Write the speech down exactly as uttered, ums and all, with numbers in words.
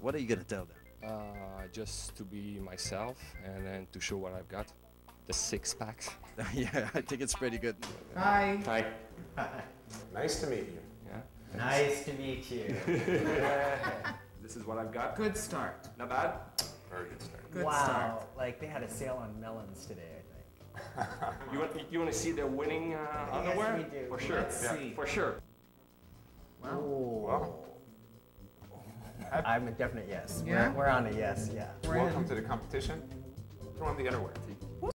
What are you gonna tell them? Uh, just to be myself and then to show what I've got. The six packs. Yeah, I think it's pretty good. Hi. Hi. Nice to meet you. Yeah. Nice to meet you. This is what I've got. Good start. Not bad. Very good start. Good wow, start. like they had a sale on melons today, I think. You want you want to see their winning uh, Yes, underwear? we do. For sure. Let's yeah, see. For sure. Wow. Wow. I'm a definite yes. Yeah? We're, we're on a yes, yeah. We're Welcome in. to the competition. Throw on the underwear.